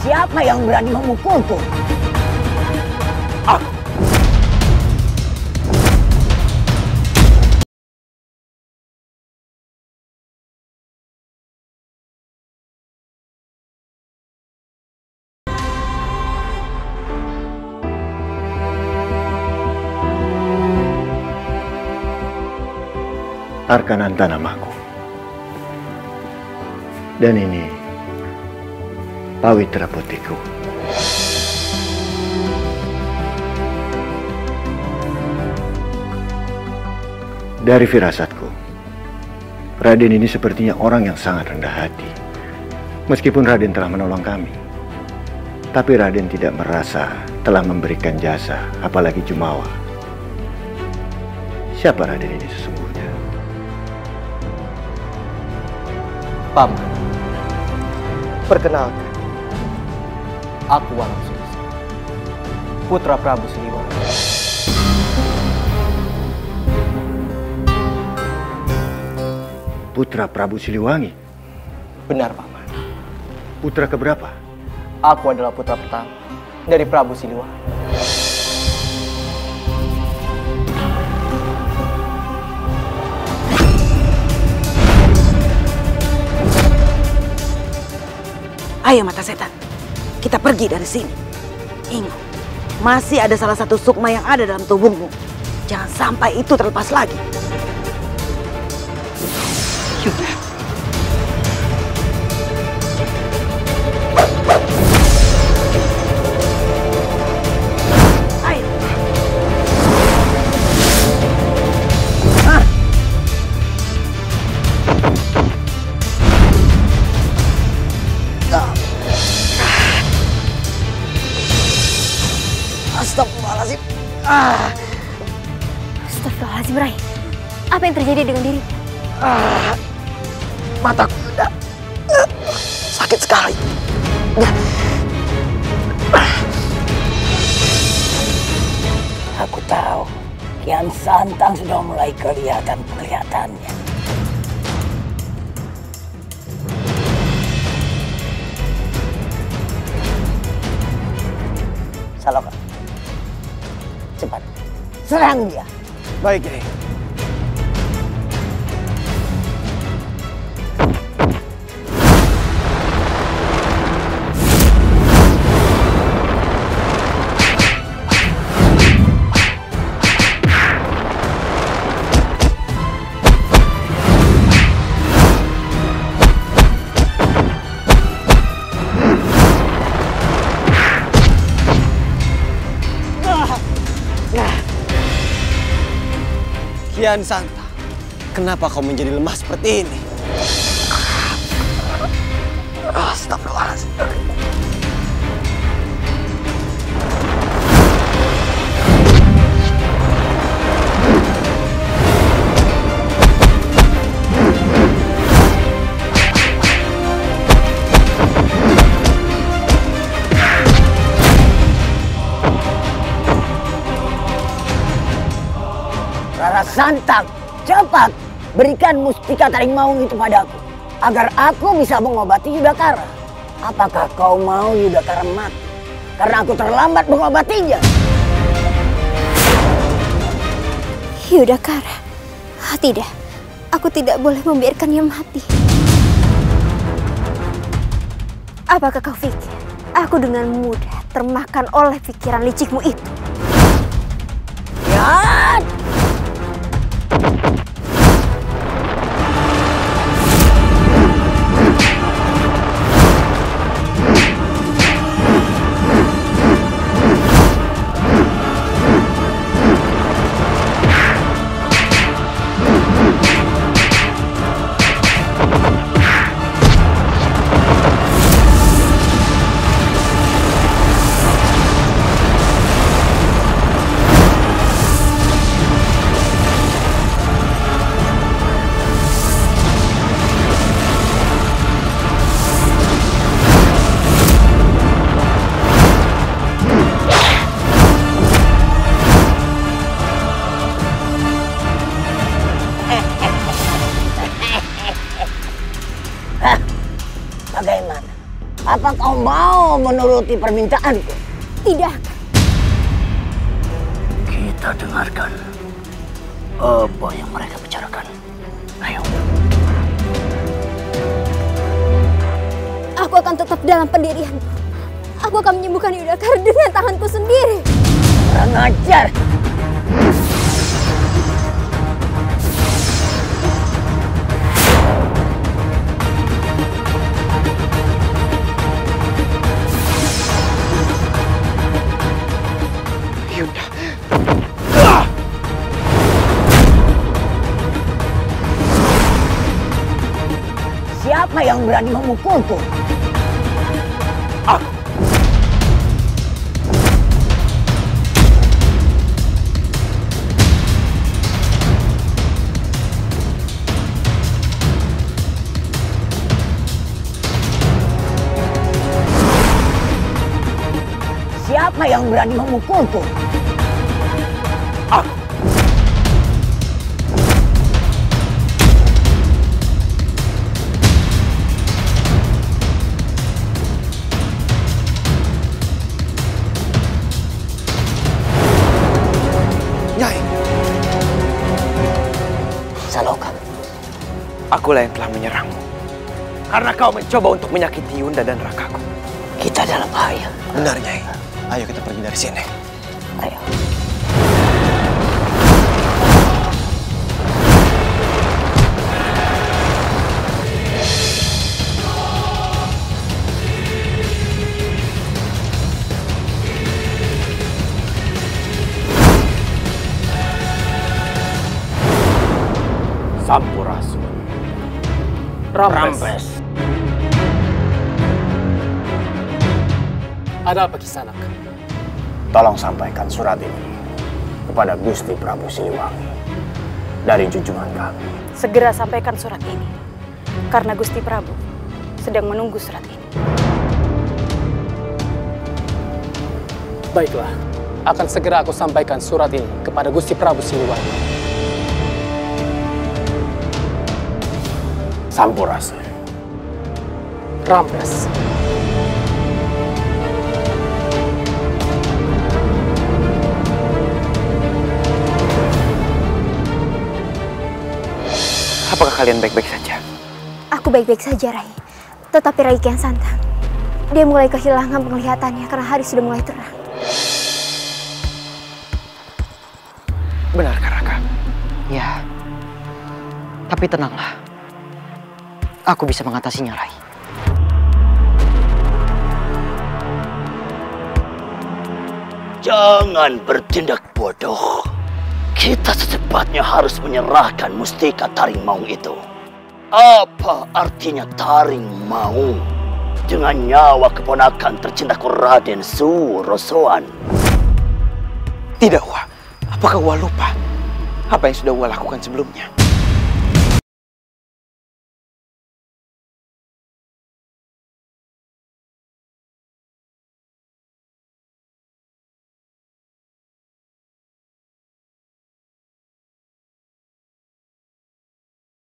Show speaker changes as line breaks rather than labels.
Siapa yang berani memukulku? Aku.
Arkananta namaku. Dan ini Pawitra Putriku. Dari firasatku, Raden ini sepertinya orang yang sangat rendah hati. Meskipun Raden telah menolong kami, tapi Raden tidak merasa telah memberikan jasa, apalagi Jumawa. Siapa Raden ini sesungguhnya?
Paman, perkenalkan, aku Walang Sungsang, putra Prabu Siliwangi.
Putra Prabu Siliwangi?
Benar, Paman.
Putra keberapa?
Aku adalah putra pertama dari Prabu Siliwangi.
Ayo mata setan, kita pergi dari sini. Ingat, masih ada salah satu sukma yang ada dalam tubuhmu. Jangan sampai itu terlepas lagi. Sudah. Ayo. Astagfirullahaladzim.
Astagfirullahaladzim, Rai. Apa yang terjadi dengan diri?
Mataku sudah sakit sekali. Aku tahu Kian Santang sudah mulai kelihatan penglihatannya. Saloka, cepat serang dia.
Baik, Nyai. Kian Santang, kenapa kau menjadi lemah seperti ini?
Astagfirullahaladzim. Rara Santang, cepat berikan mustika taring maung itu padaku, agar aku bisa mengobati Yudhakara. Apakah kau mau Yudhakara mati karena aku terlambat mengobatinya?
Yudhakara? Tidak, aku tidak boleh membiarkannya mati. Apakah kau pikir aku dengan mudah termakan oleh pikiran licikmu itu?
Ya! Apa kau mau menuruti permintaanku?
Tidak.
Kita dengarkan apa yang mereka bicarakan. Ayo.
Aku akan tetap dalam pendirianku. Aku akan menyembuhkan Yudhakara dengan tanganku sendiri.
Kurang ajar.
Yunda.
Siapa yang berani memukulku?
Aku.
Siapa yang berani memukulku?
Aku. Nyai.
Saloka.
Akulah yang telah menyerangmu. Karena kau mencoba untuk menyakiti Yunda dan Rakaku.
Kita dalam bahaya.
Benar, Nyai. Ayo kita pergi dari sini.
Ayo.
Sampurasun. Rampes. Ada apa Kisanak?
Tolong sampaikan surat ini kepada Gusti Prabu Siliwangi dari junjungan kami.
Segera sampaikan surat ini, karena Gusti Prabu sedang menunggu surat ini.
Baiklah, akan segera aku sampaikan surat ini kepada Gusti Prabu Siliwangi.
Sampurasun.
Rampes.
Apakah kalian baik-baik saja?
Aku baik-baik saja, Rai. Tetapi Rai Kian Santang, dia mulai kehilangan penglihatannya karena hari sudah mulai terang.
Benarkah, Raka? Ya. Tapi tenanglah. Aku bisa mengatasinya, Rai.
Jangan bertindak bodoh. Kita secepatnya harus menyerahkan mustika taring maung itu. Apa artinya taring maung? Dengan nyawa keponakan tercintaku Raden Surosoan.
Tidak, Wak. Apakah Wak lupa apa yang sudah Wak lakukan sebelumnya?